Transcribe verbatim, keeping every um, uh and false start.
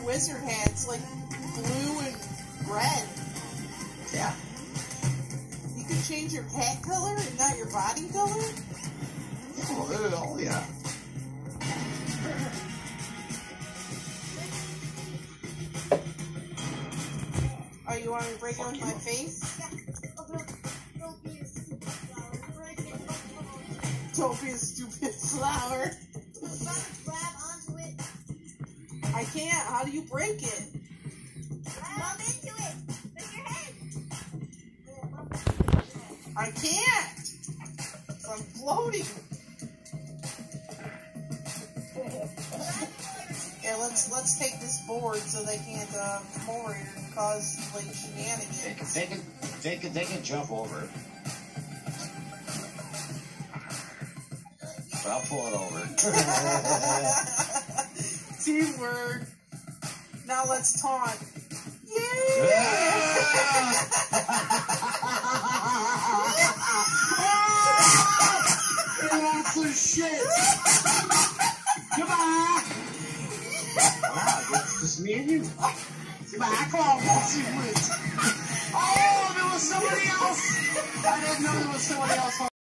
wizard hat. It's like blue and red. Yeah. You can change your hat color and not your body color? Oh, oh yeah. Oh, you want me to break it with my face? Don't be a stupid flower. Grab onto it. I can't. How do you break it? Bump into it. With your head. I can't. I'm floating. Yeah, let's let's take this board so they can't uh, come over here and cause like shenanigans. They can, they can, they can jump over it. But I'll pull it over. Teamwork. Now let's taunt. Yay! That's some shit. Come on. Wow, it's just me and you. Back off, let's see who wins. Oh, there was somebody else. I didn't know there was somebody else.